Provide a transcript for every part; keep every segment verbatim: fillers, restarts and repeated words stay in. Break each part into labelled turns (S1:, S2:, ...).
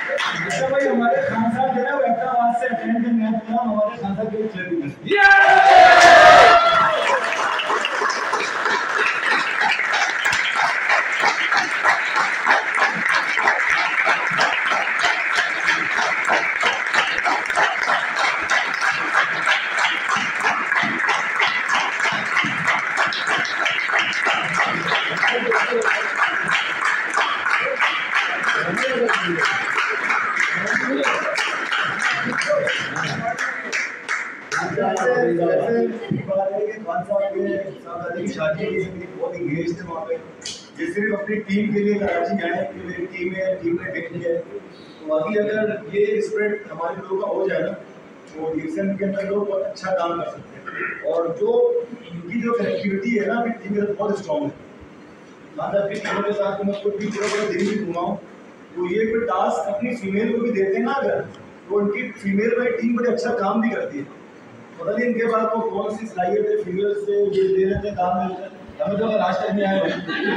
S1: अच्छा भाई हमारे खान साहब जो है वो हैदराबाद से अटेंड करने आए थे, हमारे खान साहब के लिए सिर्फ अपनी टीम के लिए कराची आए कि मेरी टीम है, टीम ने पिक किया है। तो बाकी अगर ये स्प्रेड हमारे लोगों का हो जाए ना तो डिवीजन के अंदर लोग बहुत अच्छा काम कर सकते हैं। और जो इनकी जो कनेक्टिविटी है ना अभी टीम के बहुत स्ट्रॉन्ग है। मतलब अपनी टीमों के साथ मैं खुद भी पूरा पूरा दिन भी घुमाऊँ तो ये कोई टास्क अपनी फीमेल को भी देते हैं ना अगर तो उनकी फीमेल वाली टीम बड़े अच्छा काम भी करती है। पता नहीं इनके बाद वो कौन सी सलाहियत है फीमेल से ये दे रहे थे काम में हमें तो अगर आज तक नहीं आए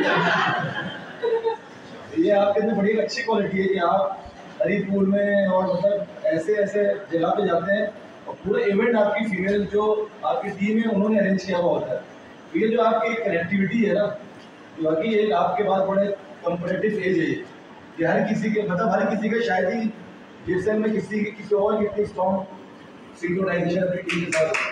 S1: ये आपके अंदर बड़ी अच्छी क्वालिटी है कि आप हरीपुर में और मतलब ऐसे ऐसे जगह पे जाते हैं और पूरा इवेंट आपकी फीमेल जो आपकी टीम है उन्होंने अरेंज किया हुआ होता है। तो ये जो आपकी कनेक्टिविटी है ना बाकी एक आपके पास बड़े कॉम्पिटिटिव एज है कि हर किसी के मतलब हर किसी के शायद ही जिसम में किसी किसी और कितनी स्ट्रॉन्ग सिंक्रोनाइजेशन अपनी टीम के साथ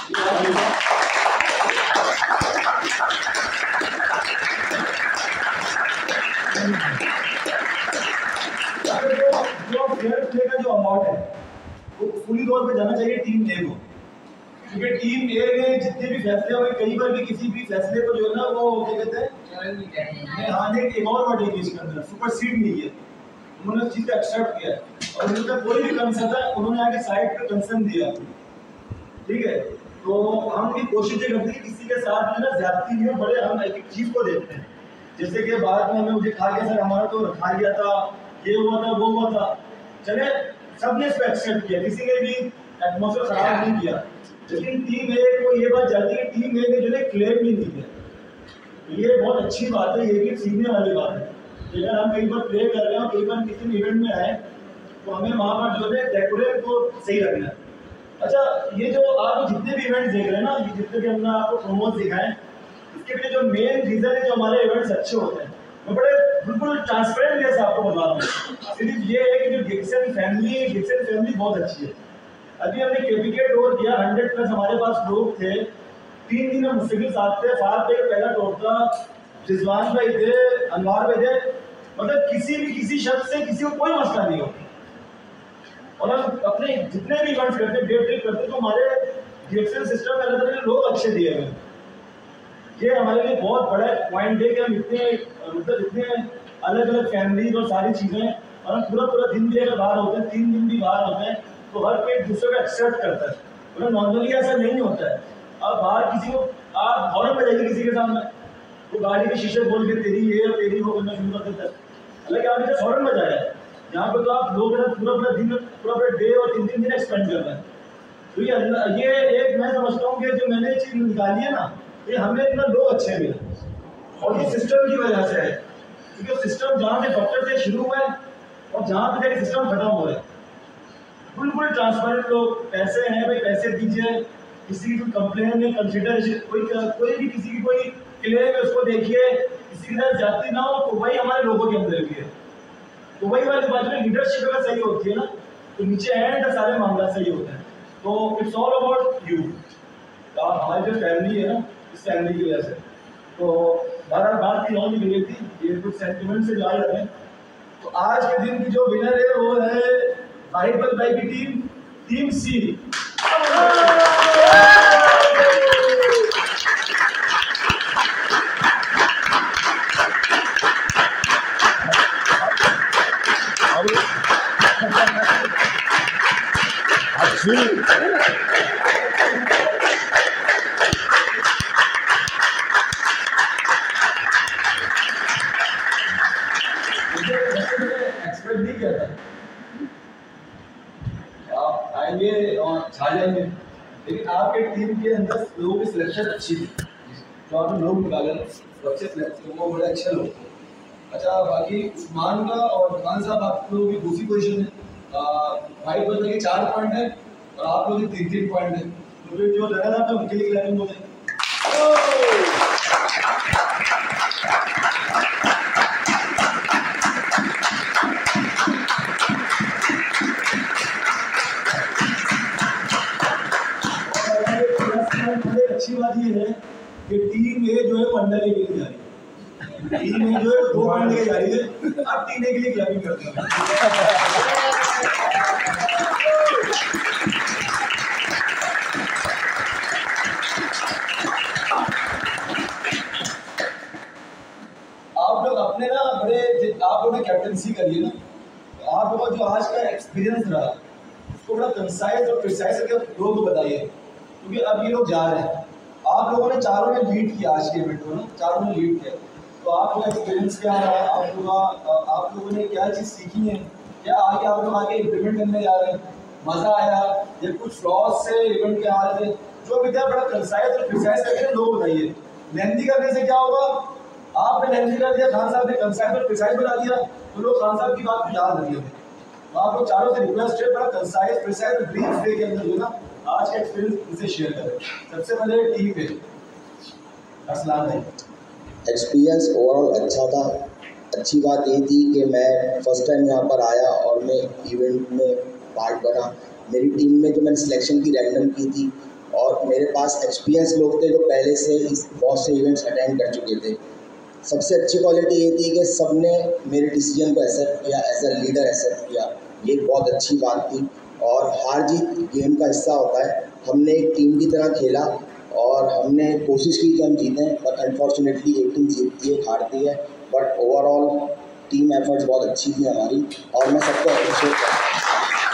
S1: जो फेयर प्ले का जो अमाउंट है वो पूरी तौर पे जाना चाहिए टीम ए को क्योंकि टीम ए में जितने भी फैसले हुए कई बार भी किसी भी फैसले को जो है ना वो क्या कहते हैं हाँ नहीं एक और वर्ड है इसके अंदर सुपरसीड नहीं है। उन्होंने उस चीज़ को एक्सेप्ट किया और उनका कोई भी कंसर्न था उन्होंने आगे साइड पे कंसर्न दिया। ठीक है तो हम भी कोशिश ये करते हैं कि किसी के साथ जो है ना ज्यादती नहीं हो बड़े हम एक एक चीज़ को देखते हैं जैसे कि बाद में हमें मुझे कहा गया सर हमारा तो खा गया था ये हुआ था वो हुआ था चले सबने इसको एक्सेप्ट किया किसी ने भी एटमॉस्फेयर खराब नहीं किया। लेकिन टीम ए को ये बात जाती है कि टीम ए ने जो है क्लेम भी नहीं किया। ये बहुत अच्छी बात है ये भी सीखने वाली बात है। अगर हम कई बार प्ले कर रहे हो कई बार किसी इवेंट में आए तो हमें वहाँ पर जो है डेकोरेट को सही रखना है। अच्छा ये जो आप जितने भी इवेंट्स देख रहे हैं ना ये जितने भी हमने आपको प्रोमोट दिखाएं इसके पीछे जो मेन रीजन है जो हमारे इवेंट्स अच्छे होते हैं मैं बड़े बिल्कुल ट्रांसपेरेंट जैसे आपको बता रहा हूँ। सिर्फ ये है कि जो डिक्सन फैमिली डिक्सन फैमिली बहुत अच्छी है। अभी हमने केपीके टूर किया हंड्रेड प्लस हमारे पास लोग थे तीन दिन हम मुस्तकिल साथ थे फार पे पहला टूर था रिजवान भाई थे अनवार भाई थे मतलब किसी भी किसी शख्स से किसी को कोई मसला नहीं हो और हम अपने जितने भी इवेंट्स करते हैं डेट डेट करते तो हमारे डिएक्शन सिस्टम में अलग अलग लोग अच्छे दिए हुए ये हमारे लिए बहुत बड़ा पॉइंट है कि हम इतने मतलब इतने अलग अलग फैमिलीज और सारी चीज़ें और हम पूरा पूरा दिन भी अगर बाहर होते हैं तीन दिन भी बाहर होते हैं तो हर कोई एक दूसरे को एक्सेप्ट करता है मतलब नॉर्मली ऐसा नहीं होता है। आप बाहर किसी को आप हॉर्न बजाइए किसी के सामने वो गाड़ी के शीशे बोल के तेरी ये और तेरी वो करना शुरू कर देता है। हालांकि आपने जब हॉर्न बजाया है यहाँ पे तो आप लोग पूरा पूरा दिन पूरा पूरा डे और तीन तीन दिन एक्सपेंड कर रहे हैं। तो ये ये एक मैं समझता हूँ कि जो मैंने ये चीज़ निकाली है ना ये हमें इतना लोग अच्छे मिले और ये सिस्टम की वजह से है क्योंकि सिस्टम जहाँ से डॉक्टर से शुरू हुआ है और जहाँ पे जाके सिस्टम खत्म हो रहा है बिल्कुल ट्रांसपेरेंट लोग पैसे हैं भाई पैसे दीजिए किसी की कोई कंप्लेन नहीं कंसिडर कोई कोई भी किसी की कोई क्लेम है उसको देखिए किसी के साथ जाती ना हो तो वही हमारे लोगों के अंदर भी है। तो वही वाली बात में लीडरशिप अगर सही होती है ना तो नीचे एंड सारे मामला सही होते हैं। तो इट्स ऑल अबाउट यू हमारी जो फैमिली है ना इस फैमिली की वजह से तो बारह बात की लॉन्च मिली थी ये कुछ सेंटिमेंट से जा रहे हैं। तो आज के दिन की जो विनर है वो है वाहिद भाई की टीम टीम सी। एक्सपेक्ट नहीं किया था आप आएंगे और छा जाएंगे लेकिन आपके टीम के अंदर लोगों की सिलेक्शन अच्छी थी जो आपने लोग निकाले सबसे सिलेक्शन वो बड़े अच्छे लोग अच्छा, बाकी उस्मान का और खान साहब आप लोगों की दूसरी पोजीशन है, फाइव बदल के चार पॉइंट है और आप लोगों की तीन तीन पॉइंट है, तो फिर जो लगा था उनके लिए क्लैपिंग होते हैं। अच्छी बात ये है कि टीम ए जो है वो अंडर ए के लिए जा रही है, टीम ए जो है वो दो पॉइंट लेके जा रही है, अब टीम ए के लिए क्लैपिंग करते हैं। आप लोग अपने ना बड़े, आप लोग ने कैप्टनसी करी है ना, तो आप लोगों का जो आज का एक्सपीरियंस रहा उसको बड़ा कंसाइज और प्रिसाइज करके लोगों को बताइए, क्योंकि अब ये लोग जा रहे हैं। आप लोगों ने चारों ने लीड किया आज के इवेंट को ना, चारों ने लीड किया, तो आपका एक्सपीरियंस क्या रहा, आप लोग आप लोगों ने क्या चीज़ सीखी है, क्या आगे आप लोग आगे इम्प्लीमेंट करने जा रहे हैं, मज़ा आया या कुछ फ्लॉज से इवेंट के आ रहे थे, जो भी था बड़ा कंसाइज और प्रिसाइज करके लोग बताइए। लेंथी करने से क्या होगा, आपने लेंथी कर दिया, खान साहब ने कंसाइज और प्रिसाइज बता दिया, तो लोग खान साहब की बात याद रखिए। तो आप लोग चारों से रिक्वेस्ट है, बड़ा कंसाइज प्रिसाइज और ब्रीफ वे के अंदर जो ना आज का एक्सपीरियंस इनसे शेयर करें। सबसे पहले टीम पे असलाम भाई।
S2: एक्सपीरियंस ओवरऑल अच्छा था। अच्छी बात ये थी कि मैं फर्स्ट टाइम यहाँ पर आया और मैं इवेंट में पार्ट बना। मेरी टीम में जो मैंने सिलेक्शन की रैंडम की थी और मेरे पास एक्सपीरियंस लोग थे जो पहले से इस बहुत से इवेंट्स अटेंड कर चुके थे। सबसे अच्छी क्वालिटी ये थी कि सब ने मेरे डिसीजन को एक्सेप्ट किया, एज अ लीडर एक्सेप्ट किया, ये बहुत अच्छी बात थी। और हार जीत गेम का हिस्सा होता है। हमने एक टीम की तरह खेला और हमने कोशिश की कि हम जीतें, बट अनफॉर्चुनेटली एक टीम जीतती है, हारती है, बट ओवरऑल टीम एफर्ट्स बहुत अच्छी थी हमारी और मैं सबको अप्रिशिएट करता हूँ।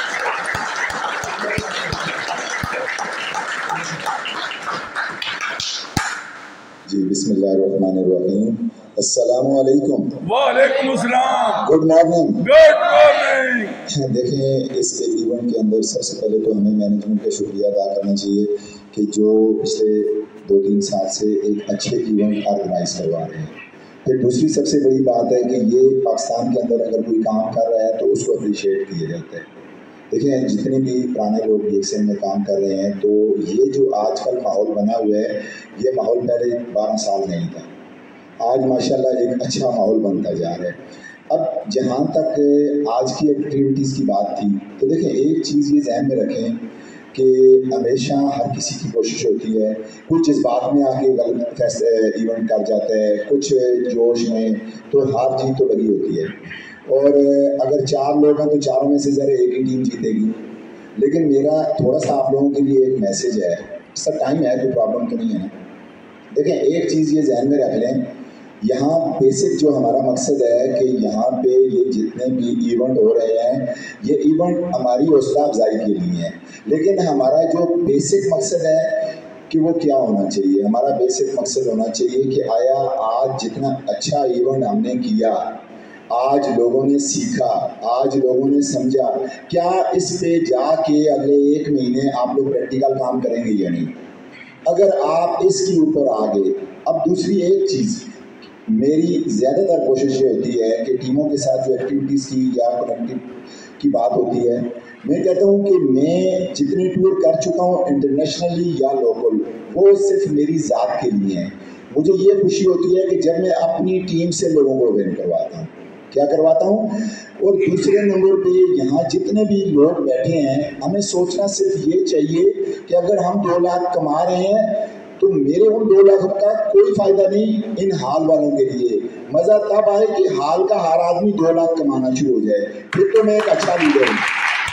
S3: जी बिस्मिल्लाहिर्रहमानिर्रहीम, अस्सलामु अलैकुम।
S4: वालेकुम अस्सलाम।
S3: Good morning.
S4: Good morning.
S3: देखें, इस इवेंट के अंदर सबसे पहले तो हमें मैनेजमेंट का शुक्रिया अदा करना चाहिए कि जो पिछले दो तीन साल से एक अच्छे इवेंट ऑर्गेनाइज करवा रहे हैं। फिर दूसरी सबसे बड़ी बात है कि ये पाकिस्तान के अंदर अगर कोई काम कर रहा है तो उसको अप्रिशिएट किए जाते हैं। देखिए, जितने भी पुराने लोग यूएक्सएन में काम कर रहे हैं, तो ये जो आजकल माहौल बना हुआ है, ये माहौल पहले बारह साल नहीं था। आज माशाल्लाह एक अच्छा माहौल बनता जा रहा है। अब जहाँ तक आज की एक्टिविटीज़ की बात थी, तो देखें, एक चीज़ ये ज़हन में रखें कि हमेशा हर किसी की कोशिश होती है, कुछ जज्बात में आके गलत फैसले इवेंट कर जाता है, कुछ जोश में, तो हार जीत तो लगी होती है। और अगर चार लोग हैं तो चारों में से ज़रा एक ही टीम जीतेगी। लेकिन मेरा थोड़ा सा आप लोगों के लिए एक मैसेज है, इसका टाइम है, कोई प्रॉब्लम तो नहीं है ना। देखें, एक चीज़ ये ज़हन में रख लें, यहाँ बेसिक जो हमारा मकसद है कि यहाँ पे ये जितने भी इवेंट हो रहे हैं, ये इवेंट हमारी हौसला अफजाई के लिए हैं। लेकिन हमारा जो बेसिक मकसद है कि वो क्या होना चाहिए, हमारा बेसिक मकसद होना चाहिए कि आया आज जितना अच्छा इवेंट हमने किया, आज लोगों ने सीखा, आज लोगों ने समझा, क्या इस पे जाके अगले एक महीने आप लोग प्रैक्टिकल काम करेंगे या नहीं। अगर आप इसके ऊपर आ गए। अब दूसरी एक चीज़, मेरी ज़्यादातर कोशिश ये होती है कि टीमों के साथ जो एक्टिविटीज़ की या कनेक्टिव की बात होती है, मैं कहता हूँ कि मैं जितने टूर कर चुका हूँ इंटरनेशनली या लोकल, वो सिर्फ मेरी ज़ात के लिए हैं। मुझे ये खुशी होती है कि जब मैं अपनी टीम से लोगों को इवेंट करवाता हूँ, क्या करवाता हूँ। और दूसरे नंबर पे यहाँ जितने भी लोग बैठे हैं, हमें सोचना सिर्फ ये चाहिए कि अगर हम दो लाख कमा रहे हैं तो मेरे उन दो लाख का कोई फ़ायदा नहीं इन हाल वालों के लिए। मज़ा तब आए कि हाल का हर आदमी दो लाख कमाना शुरू हो जाए, फिर तो मैं एक अच्छा लीडर हूँ।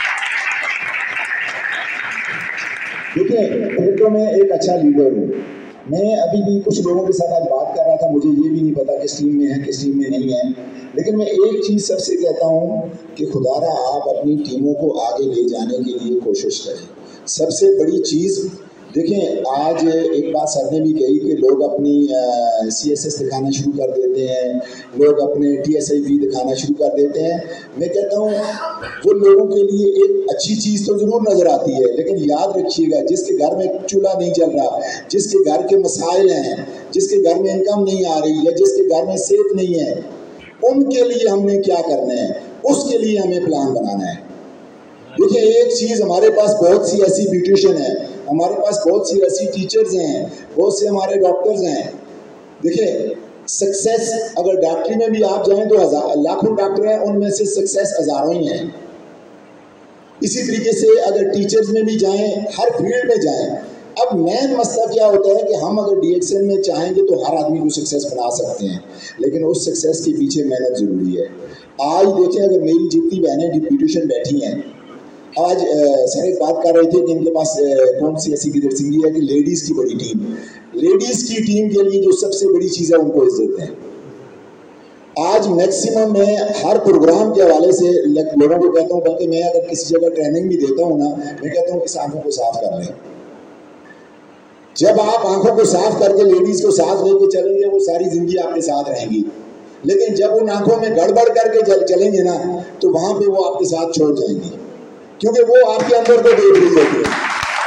S3: देखिए, फिर तो मैं एक अच्छा लीडर हूँ। मैं अभी भी कुछ लोगों के साथ आज बात कर रहा था, मुझे ये भी नहीं पता किस टीम में है किस टीम में नहीं है, लेकिन मैं एक चीज़ सबसे कहता हूँ कि खुदारा आप अपनी टीमों को आगे ले जाने के लिए कोशिश करें। सबसे बड़ी चीज़ देखें, आज एक बात सर ने भी कही कि लोग अपनी सी एस एस दिखाना शुरू कर देते हैं, लोग अपने टी एस आई वी दिखाना शुरू कर देते हैं। मैं कहता हूँ वो लोगों के लिए एक अच्छी चीज़ तो ज़रूर नज़र आती है, लेकिन याद रखिएगा, जिसके घर में चूल्हा नहीं जल रहा, जिसके घर के मसाइल हैं, जिसके घर में इनकम नहीं आ रही है, जिसके घर में सेहत नहीं है, उनके लिए हमने क्या करना है, उसके लिए हमें प्लान बनाना है। देखिए, एक चीज़, हमारे पास बहुत सी ऐसी ब्यूटिशियन है, हमारे पास बहुत सी ऐसी टीचर्स हैं, बहुत से हमारे डॉक्टर्स हैं। देखिए, सक्सेस अगर डॉक्टरी में भी आप जाएं तो हजार लाखों डॉक्टर हैं, उनमें से सक्सेस हज़ारों ही हैं। इसी तरीके से अगर टीचर्स में भी जाएं, हर फील्ड में जाएं। अब मेन मसला क्या होता है कि हम अगर डीएक्सएन में चाहेंगे तो हर आदमी को सक्सेस बना सकते हैं, लेकिन उस सक्सेस के पीछे मेहनत ज़रूरी है। आज देखें, अगर मेरी जितनी बहनें डिप्यूटेशन बैठी हैं, आज सर एक बात कर रहे थे कि इनके पास आ, कौन सी ऐसी गिदर सिंगी है कि लेडीज़ की बड़ी टीम, लेडीज़ की टीम के लिए जो सबसे बड़ी चीज़ है उनको इज्जत है। आज मैक्सिमम मैं हर प्रोग्राम के हवाले से लोगों को कहता हूँ, बल्कि मैं अगर किसी जगह ट्रेनिंग भी देता हूँ ना, मैं कहता हूँ इस आंखों को साफ कर लें। जब आप आंखों को साफ करके लेडीज़ को साथ लेके चलेंगे, वो सारी ज़िंदगी आपके साथ रहेंगी। लेकिन जब उन आंखों में गड़बड़ करके चल चलेंगे ना, तो वहाँ पे वो आपके साथ छोड़ जाएंगी, क्योंकि वो आपके अंदर को देख रही होती है।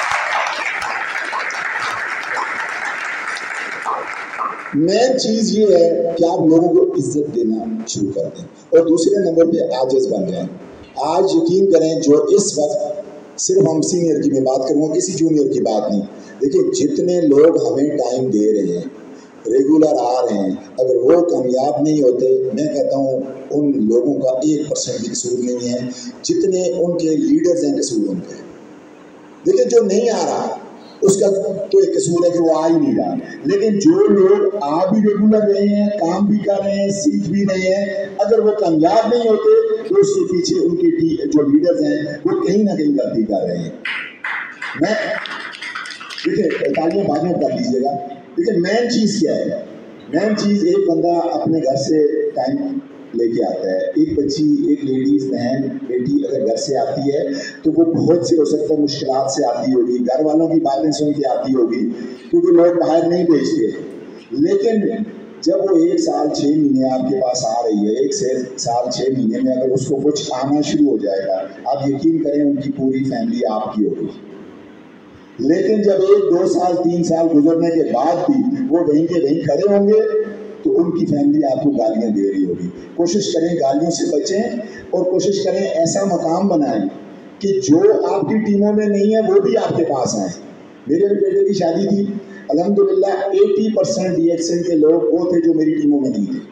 S3: मेन चीज़ ये है कि आप लोगों को इज्जत देना शुरू कर दें, और दूसरे नंबर पे आजिज़ बन जाएं। आज यकीन करें, जो इस वक्त सिर्फ हम सीनियर की मैं बात करूँगा, किसी जूनियर की बात नहीं। देखिए, जितने लोग हमें टाइम दे रहे हैं, रेगुलर आ रहे हैं, अगर वो कामयाब नहीं होते, मैं कहता हूँ उन लोगों का एक परसेंट भी कसूर नहीं है, जितने उनके लीडर्स हैं कसूर उनके। देखिए, जो नहीं आ रहा उसका तो एक कसूर है कि वो आ ही नहीं रहा, लेकिन जो लोग आ भी रेगुलर रहे हैं, काम भी कर रहे हैं, सीख भी रहे हैं, अगर वो कामयाब नहीं होते तो उसके पीछे उनके जो लीडर्स हैं वो कहीं ना कहीं गलती कर रहे हैं। मैं देखिए, तालियां बाद में कर दीजिएगा। देखिए, मेन चीज़ क्या है? मेन चीज़, एक बंदा अपने घर से टाइम लेके आता है, एक बच्ची, एक लेडीज़, बहन, बेटी अगर घर से आती है तो वो बहुत से हो सकता है मुश्किलात से आती होगी, घर वालों की बातें सुन के आती होगी, क्योंकि लोग बाहर नहीं भेजते। लेकिन जब वो एक साल छः महीने आपके पास आ रही है, एक से साल छः महीने में अगर उसको कुछ आना शुरू हो जाएगा, आप यकीन करें उनकी पूरी फैमिली आपकी होगी। लेकिन जब एक दो साल तीन साल गुजरने के बाद भी वो वहीं के वहीं खड़े होंगे तो उनकी फैमिली आपको गालियां दे रही होगी। कोशिश करें गालियों से बचें, और कोशिश करें ऐसा मकाम बनाएं कि जो आपकी टीमों में नहीं है वो भी आपके पास आए। मेरे भी बेटे की शादी थी, अल्हम्दुलिल्लाह अस्सी परसेंट डीएक्सएन के लोग वो थे जो मेरी टीमों में नहीं थे,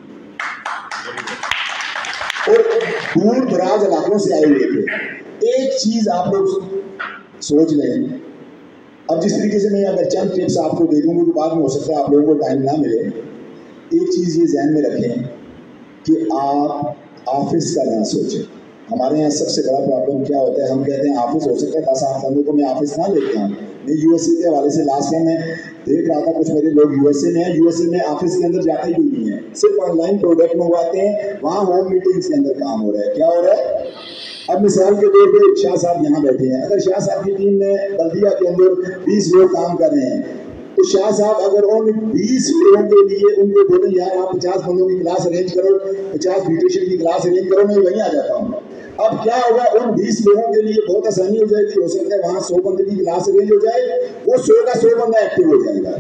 S3: और दूर दराज इलाकों से आए हुए थे। एक चीज़ आप लोग सोच लें, अब जिस तरीके से मैं अगर चंद टिप्स आपको दे दूँगी तो बाद में हो सकता है आप लोगों को टाइम ना मिले। एक चीज़ ये ध्यान में रखें कि आप ऑफिस का ना सोचें। हमारे यहाँ सबसे बड़ा प्रॉब्लम क्या होता है, हम कहते हैं ऑफिस हो सकता है दस आठ बंदों को मैं ऑफिस ना लेके आऊँ। मैं यूएसए के हवाले से लास्ट टाइम मैं देख रहा था, कुछ मेरे लोग यूएसए में हैं, यूएसए में ऑफिस के अंदर जाते ही नहीं है, सिर्फ ऑनलाइन प्रोडक्ट मंगवाते हैं, वहाँ होम मीटिंग्स के अंदर काम हो रहा है। क्या हो रहा है? अब मिसाल के तौर पे शाह साहब यहाँ बैठे हैं, अगर शाह साहब की टीम में बल्दिया के अंदर बीस लोग काम कर रहे हैं, तो शाह साहब अगर उन बीस लोगों के लिए उनको बोले यार आप पचास बंदों की क्लास अरेंज करो, पचास ब्यूटिशियन की क्लास अरेंज करो, मैं वहीं आ जाता हूँ। अब क्या होगा, उन बीस लोगों के लिए बहुत आसानी हो जाएगी। हो सकता है वहाँ सौ बंदे की क्लास अरेंज हो जाए, वो सौ का सौ बंदा एक्टिव हो जाएगा।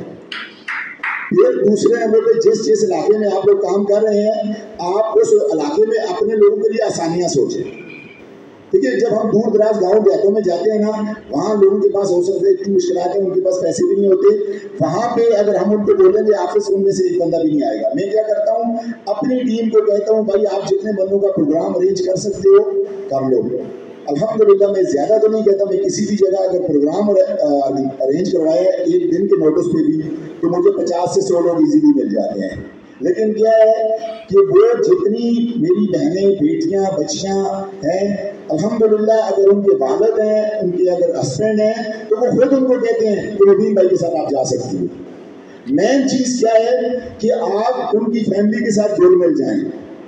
S3: फिर दूसरे नंबर पे जिस जिस इलाके में आप लोग काम कर रहे हैं, आप उस इलाके में अपने लोगों के लिए आसानियाँ सोचें। ठीक है, जब हम दूर दराज गाँव देहातों में जाते हैं ना, वहाँ लोगों के पास हो सकते हैं इतनी मुश्किलात है, उनके पास पैसे भी नहीं होते। वहाँ पे अगर हम उनको बोलेंगे ऑफिस, उनमें से एक बंदा भी नहीं आएगा। मैं क्या करता हूँ, अपनी टीम को कहता हूँ भाई आप जितने बंदों का प्रोग्राम अरेंज कर सकते हो कर लो। अल्हम्दुलिल्लाह मैं ज़्यादा तो नहीं कहता, मैं किसी भी जगह अगर प्रोग्राम अरेंज करवाया एक दिन के नोटिस पे भी तो मुझे पचास से सौ लोग इजीली मिल जाते हैं। लेकिन क्या है कि वो जितनी मेरी बहनें, बेटियां, बच्चियां हैं, अल्हम्दुलिल्लाह अगर उनके वालिद हैं, उनके अगर हस्बैंड हैं, तो वो खुद उनको कहते हैं कि नवीन भाई के साथ आप जा सकती हो। मेन चीज़ क्या है कि आप उनकी फैमिली के साथ जुड़ मिल जाएं।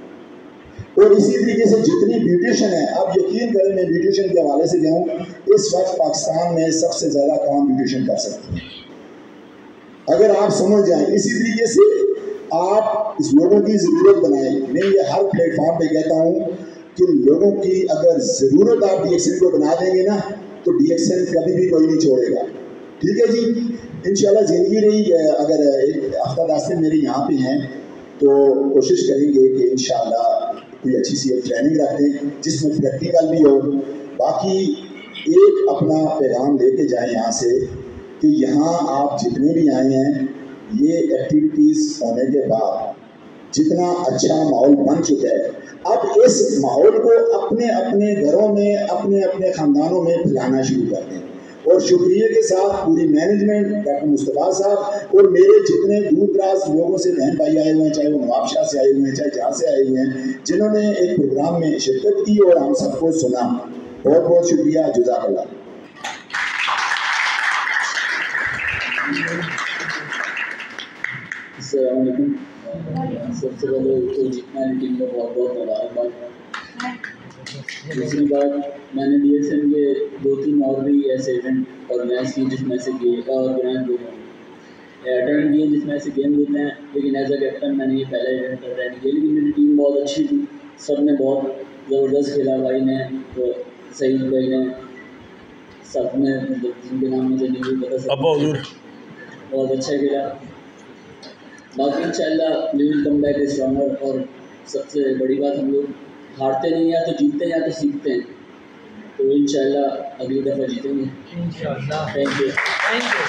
S3: और इसी तरीके से जितनी ब्यूटिशियन है, आप यकीन करें मैं ब्यूटिशियन के हवाले से जाऊँ, इस वक्त पाकिस्तान में सबसे ज़्यादा काम ब्यूटिशियन कर सकते हैं अगर आप समझ जाएं। इसी तरीके से आप इस लोगों की ज़रूरत बनाएं। मैं ये हर प्लेटफॉर्म पे कहता हूँ कि लोगों की अगर ज़रूरत आप डीएक्सएन को बना देंगे ना, तो डीएक्सएन कभी भी कोई नहीं छोड़ेगा। ठीक है जी, इंशाल्लाह ज़िंदगी रही। अगर एक हफ्ता दस दिन मेरे यहाँ पे हैं तो कोशिश करेंगे कि इंशाल्लाह कोई अच्छी सी ट्रेनिंग रखें जिसमें प्रैक्टिकल भी हो। बाकी एक अपना पैगाम लेके जाएं यहाँ से कि यहाँ आप जितने भी आए हैं, ये एक्टिविटीज़ होने के बाद जितना अच्छा माहौल बन चुका है, अब इस माहौल को अपने अपने घरों में, अपने अपने ख़ानदानों में फैलाना शुरू कर दें। और शुक्रिया के साथ पूरी मैनेजमेंट, डॉक्टर मुस्तफा साहब और मेरे जितने दूर दराज लोगों से बहन भाई आए हुए हैं, चाहे वो नवाबशाह से आए हुए हैं, चाहे जहाँ से आए हुए हैं, जिन्होंने एक प्रोग्राम में शिरकत की और हम सबको सुना, बहुत बहुत शुक्रिया। जज़ाकल्लाह।
S5: सबसे पहले तो जितना टीम को बहुत बहुत मुबारकबाद। दूसरी बात, मैंने डी एस एम के दो तीन और भी ऐसे इवेंट ऑर्गेनाइज किए जिसमें से गेम ऑर्गेनाइज अटेंड किए जिसमें ऐसे गेम होते हैं, लेकिन एज अ कैप्टन मैंने ये पहला इवेंट अटेंड किया। लेकिन मेरी टीम बहुत अच्छी थी, सब ने बहुत ज़बरदस्त खेला। भाई ने तो सईद भाई ने सब ने, जिनके नाम मुझे नहीं पता, सब बहुत अच्छा खेला। बाकी इंशाल्लाह we will come back stronger. और सबसे बड़ी बात, हम लोग हारते नहीं, या तो जीतते हैं या तो सीखते हैं, तो इंशाल्लाह अगली दफ़ा जीतेंगे इंशाल्लाह। थैंक यू थैंक यू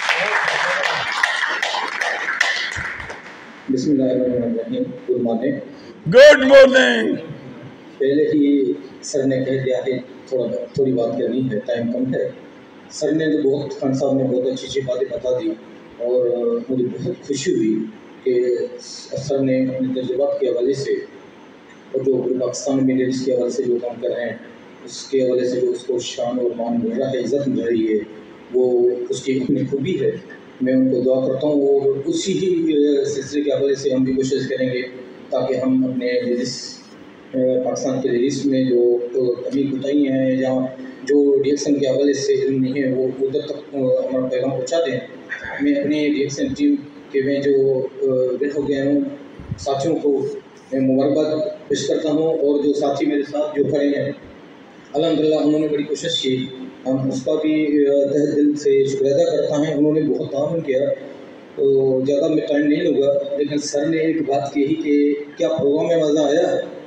S5: बिस्मिल्लाहिर्रहमानिर्रहीम। Good morning.
S4: Good morning.
S5: पहले ही सर ने कह दिया कि थोड़ा थोड़ी बात करनी है, टाइम कम है। सर ने तो बहुत, खान साहब ने बहुत अच्छी अच्छी बातें बता दी और मुझे बहुत खुशी हुई कि सर ने अपने तजुर्बात के हवाले से और जो पाकिस्तान में लेडीज़ के हवाले से जो काम कर रहे हैं, उसके हवाले से जो उसको शान और मान मिल रहा है, इज़्ज़त मिल रही है, वो उसकी अपनी खूबी है। मैं उनको दुआ करता हूँ और उसी ही सिलसिले के हवाले से हम भी कोशिश करेंगे ताकि हम अपने लेडीज़, पाकिस्तान के लेडीज़ में जो कमी कोताही हैं या जो रिएक्शन के हवाले से इल्म नहीं है, वो उधर तक हमारा पैगाम पहुँचा दें। मैं अपनी रिएक्शन टीम के में जो विन हो गए हूँ साथियों को मैं मुबारकबाद पेश करता हूँ, और जो साथी मेरे साथ जो खड़े हैं, अल्हम्दुलिल्लाह उन्होंने बड़ी कोशिश की, हम उसका भी तहे दिल से शुक्रिया अदा करता हैं। उन्होंने बहुत ताउन किया, तो ज़्यादा मैं टाइम नहीं लूँगा, लेकिन सर ने एक बात कही कि क्या प्रोग्राम में मज़ा आया,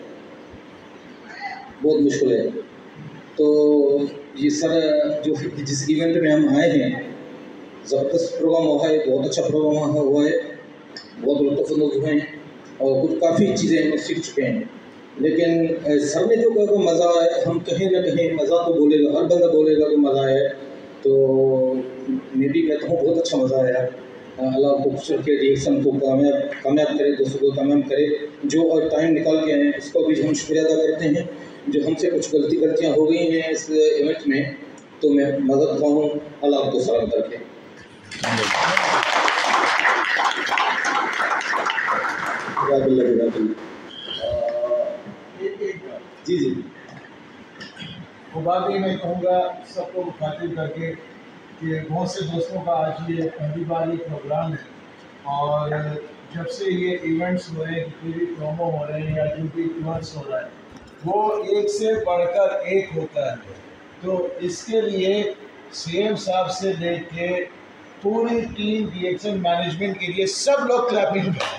S5: बहुत मुश्किल है। तो ये सर जो जिस इवेंट में हम आए हैं, ज़बरदस्त प्रोग्राम हुआ है, बहुत अच्छा प्रोग्राम हुआ है, बहुत लुत्फ़अंदोज़ हुए हैं और कुछ काफ़ी चीज़ें हम सीख चुके हैं। लेकिन सर ने जो कहा मज़ा आया, हम कहीं ना कहीं मज़ा तो बोलेगा, हर बंदा बोलेगा कि मज़ा आया, तो मैं भी कहता हूँ बहुत अच्छा मज़ा आया। अल्लाह को खुश रखे, रिएक्शन को कामयाब कामयाब करे, दोस्तों को कामयाब करे। जो और टाइम निकाल के आए उसको भी हम शुक्रिया अदा करते हैं। जो हमसे कुछ गलती गलतियाँ हो गई हैं इस इवेंट में, तो मैं मदद करता हूँ। अल्लाह को सलाम करके
S1: जी जी
S6: वो बाकी मैं कहूँगा सबको मुखातिब करके कि बहुत से दोस्तों का आज ये पहली बार ये प्रोग्राम है, और जब से ये इवेंट्स हो रहे हैं, जितने भी प्रोमो हो रहे हैं या जो भी इवेंट्स हो रहा है, वो एक से बढ़कर एक होता है। तो इसके लिए सीएम साहब से लेके पूरी टीम रिएक्शन मैनेजमेंट के लिए सब लोग क्लैपिंग करें।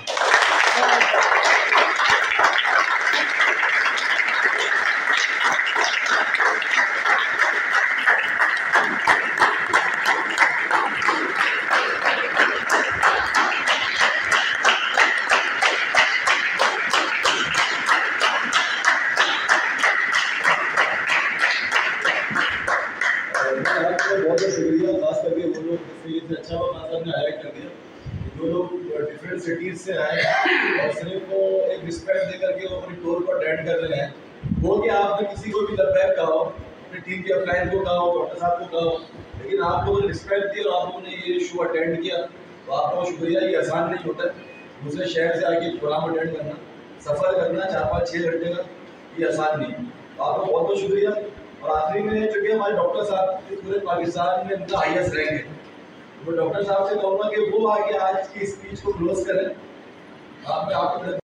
S1: बहुत बहुत शुक्रिया, खास करके वो लोग जिससे अच्छा हुआ खास आपने हाईलाइट कर दिया, जो लोग डिफरेंट सिटीज़ से आए और सिर्फ वो एक रिस्पेक्ट दे करके वो अपनी टूर को अटेंड कर रहे हैं। वो कि आपने किसी को भी लबैक कहा हो, अपनी टीम के अपलाइन को कहा हो, डॉक्टर साहब को कहा हो, लेकिन आप लोगों ने रिस्पेक्ट दी और आप लोगों ने ये शो अटेंड किया, तो आपका शुक्रिया। ये आसान नहीं होता है दूसरे शहर से आके प्रोग्राम अटेंड करना, सफ़र करना चार पाँच छः घंटे का, ये आसान नहीं है। तो आपका बहुत बहुत शुक्रिया। और आखिरी में चूँकि हमारे डॉक्टर साहब पूरे पाकिस्तान में उनका हाईएस्ट रैंक है, तो डॉक्टर साहब से कहूँगा कि वो आगे आज की स्पीच को क्लोज करें। आप आपको